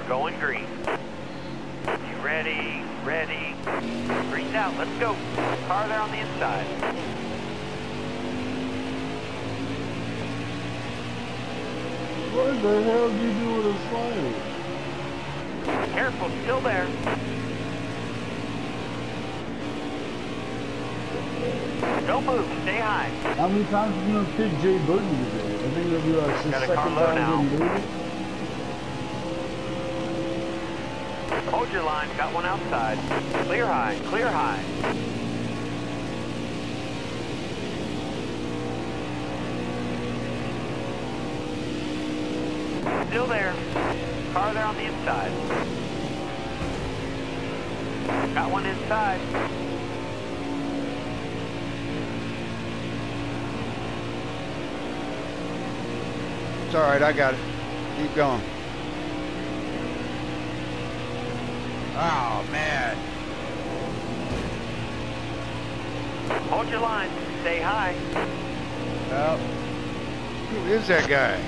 Going green. You ready? Ready. Green's out. Let's go. Car there on the inside. What the hell did you do with a slider? Careful, still there. Don't move, stay high. How many times are you gonna pick Jay Burton today? I think it'll be like his Got a second car low time now. getting booted. Hold your line, got one outside. Clear high, clear high. Still there. Car there on the inside. Got one inside. It's all right, I got it. Keep going. Oh, man. Hold your line, stay high. Well, who is that guy?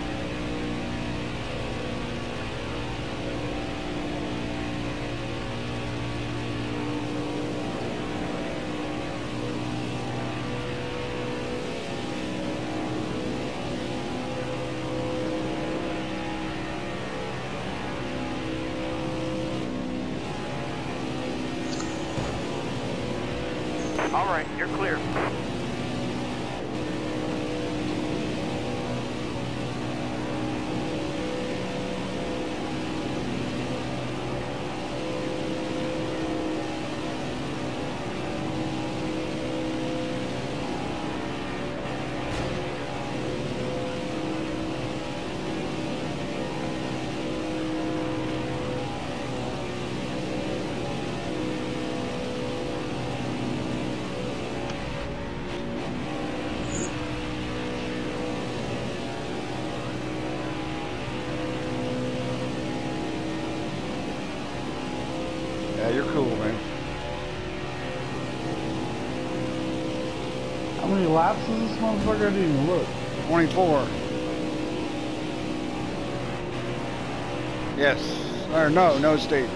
All right, you're clear. Yeah, you're cool, man. How many laps is this motherfucker? I didn't even look. 24. Yes. Or no stages.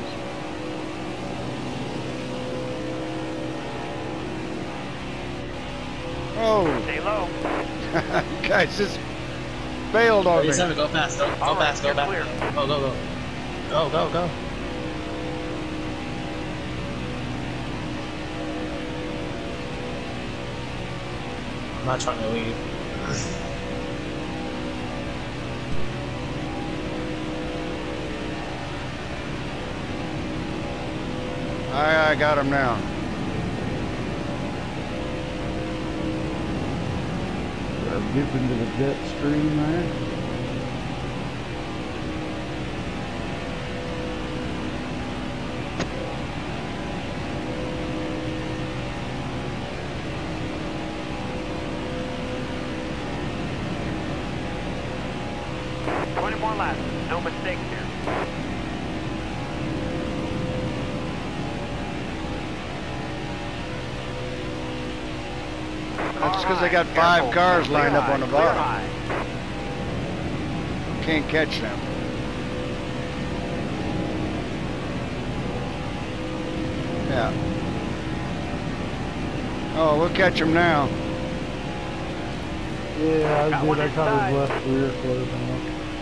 Oh, Stay low. you guys just bailed on me. 37, go fast, go All right, fast, go you're back. clear. Go, go, go. Go, go, go. I'm not trying to leave. I got him now. Dip into the jet stream there. More laps, no mistakes here. That's because they got 5 cars lined up on the bottom. Can't catch them. Yeah. Oh, we'll catch them now. Yeah, I Got did. one I caught inside. his left rear close now.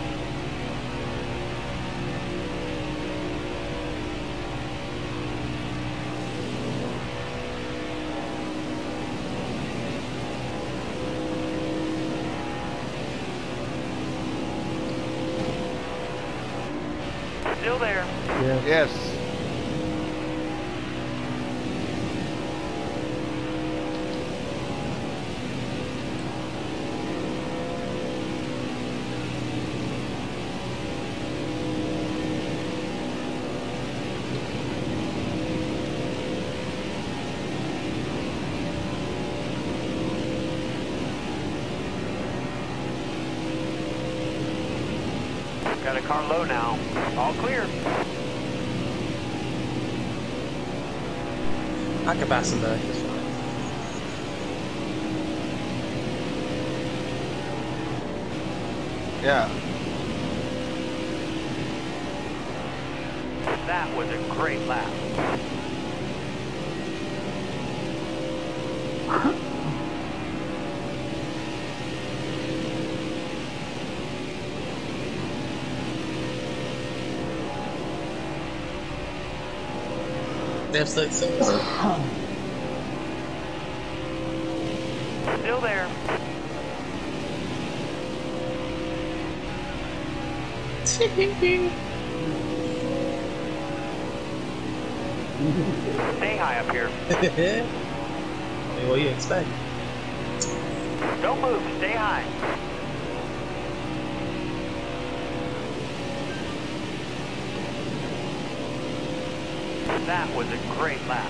Still there. Yeah. Yes. Got a car low now. All clear. I can pass him back, it's fine. Yeah. That was a great lap. They have 6 seconds. Still there. Stay high up here. I mean, what do you expect? Don't move. Stay high. That was a great lap.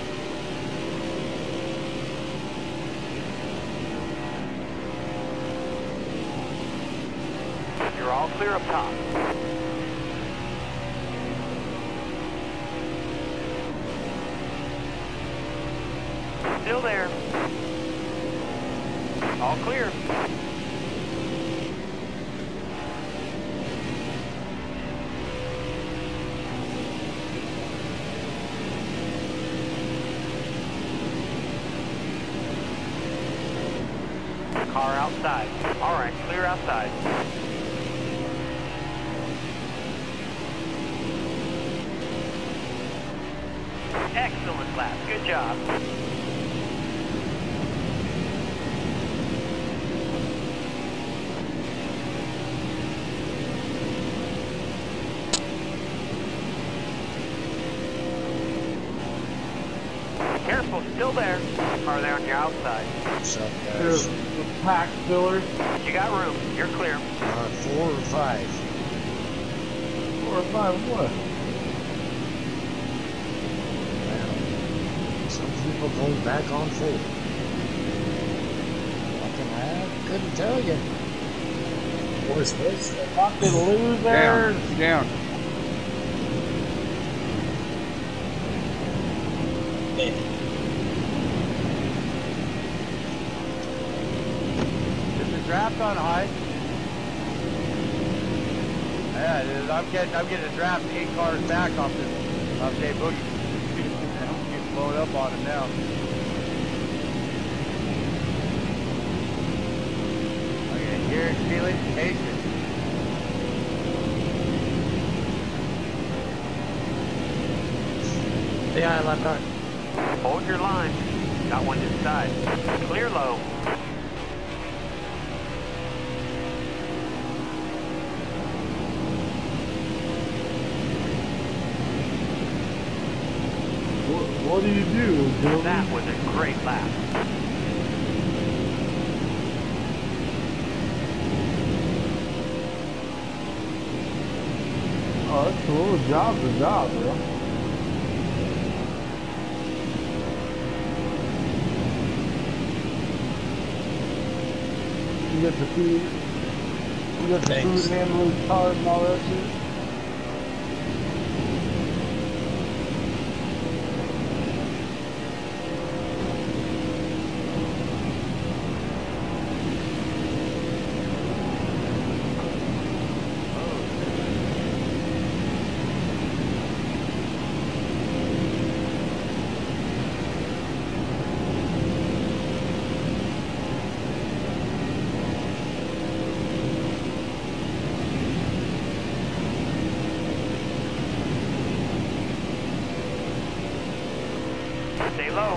You're all clear up top. Still there. All clear. Car outside. All right, clear outside. Excellent lap. Good job. Careful, still there. Are they on your outside? There's a pack filler. You got room. You're clear. 4 or 5. 4 or 5 what? Well, some people go back on 4. I couldn't tell you. Where's this? Fucking losers! Down. Down. Is the draft on high? Yeah, it is. I'm getting a draft 8 cars back off Dave Bush. I'm getting blown up on him now. Okay, here, Steely, patient. Yeah, I left car. Hold your line. Got one inside. Clear low. What do you do, Dylan? That was a great lap. Oh, that's cool. Job's a job, bro. You get the food. You got the Thanks. food handling card and all that shit. Stay low.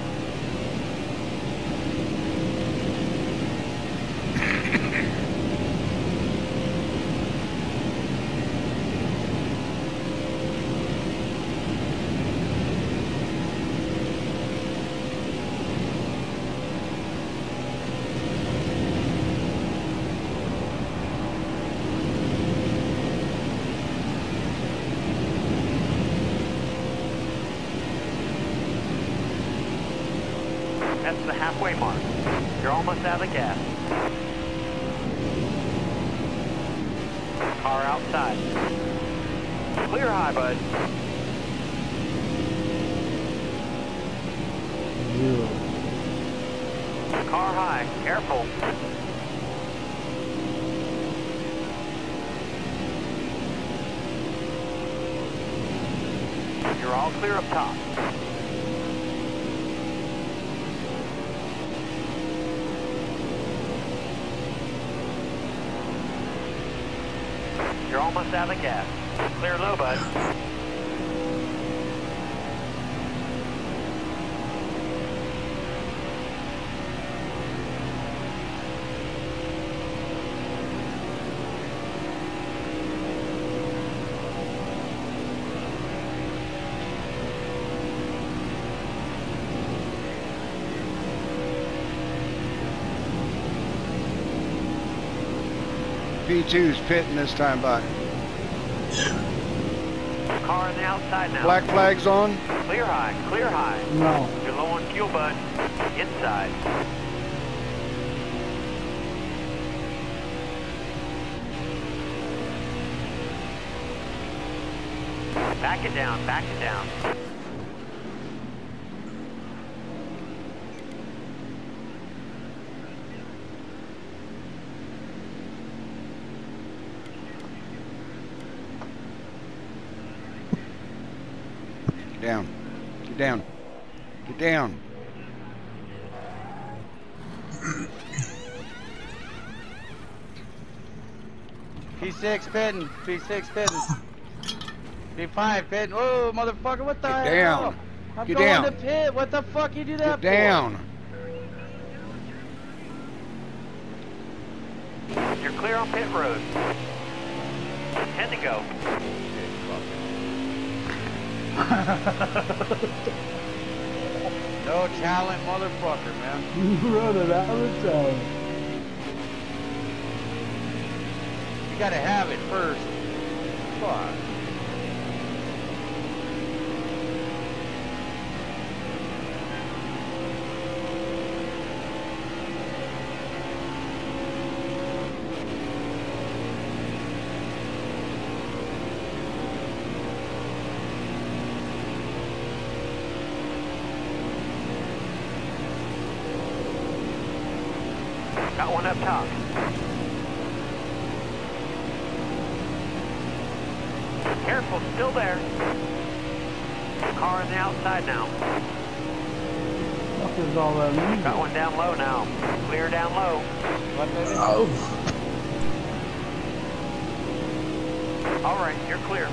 That's the halfway mark. You're almost out of gas. Car outside. Clear high, bud. Yeah. Car high. Careful. You're all clear up top. You're almost out of gas. Clear low, bud. P2's pitting this time, bud. Car on the outside now. Black flag's on. Clear high, clear high. No. You're low on fuel, bud. Inside. Back it down, back it down. Get down. Get down. Get down. P6 pitting. P6 pitting. P5 pitting. Whoa, motherfucker, what the hell? down. I'm Get going down. to pit. What the fuck you do that Get down. You're clear on pit road. 10 to go. No talent, motherfucker, man. You running out of time. You gotta have it first. Fuck. Got one up top. Careful, still there. Car on the outside now. What is all that mean? Got one down low now. Clear down low. What, baby? Oh. All right, you're clear.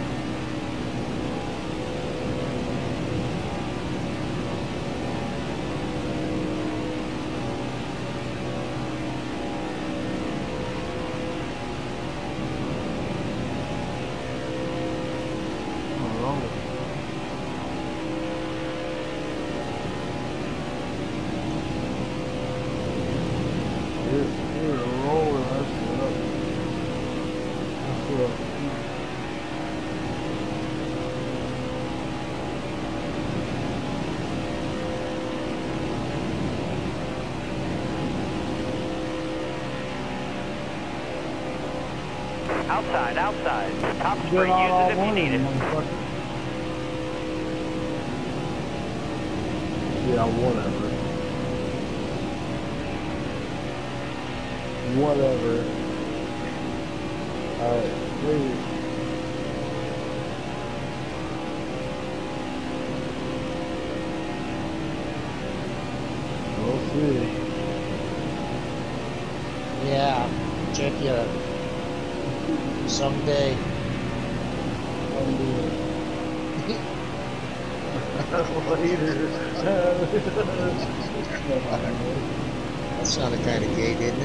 Outside, outside. Top spray, use it if you need it. Yeah, whatever. Whatever. Alright, please. We'll see. Yeah. Check you someday. Later. That sounded kind of gay, didn't it?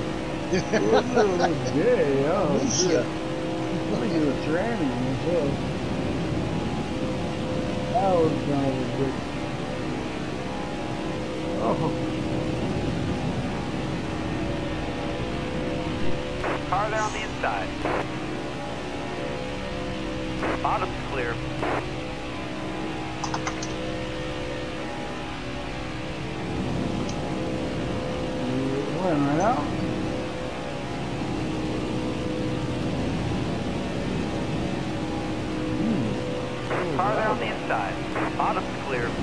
Yeah, oh, shit. I think you were tranny myself. That was kind of ridiculous. Oh. Car there on the inside. Bottom's clear. Went right out. Car there on the inside. Bottom's clear.